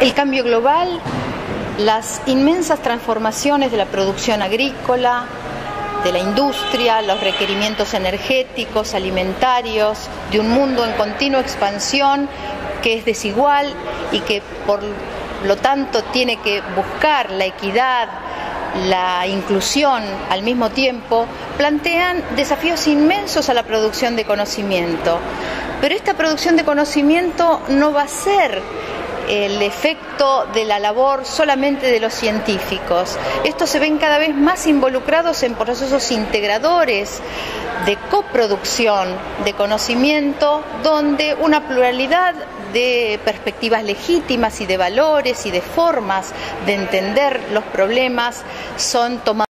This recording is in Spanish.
El cambio global, las inmensas transformaciones de la producción agrícola, de la industria, los requerimientos energéticos, alimentarios, de un mundo en continua expansión que es desigual y que por lo tanto tiene que buscar la equidad, la inclusión al mismo tiempo, plantean desafíos inmensos a la producción de conocimiento. Pero esta producción de conocimiento no va a ser el efecto de la labor solamente de los científicos. Estos se ven cada vez más involucrados en procesos integradores de coproducción de conocimiento, donde una pluralidad de perspectivas legítimas y de valores y de formas de entender los problemas son tomadas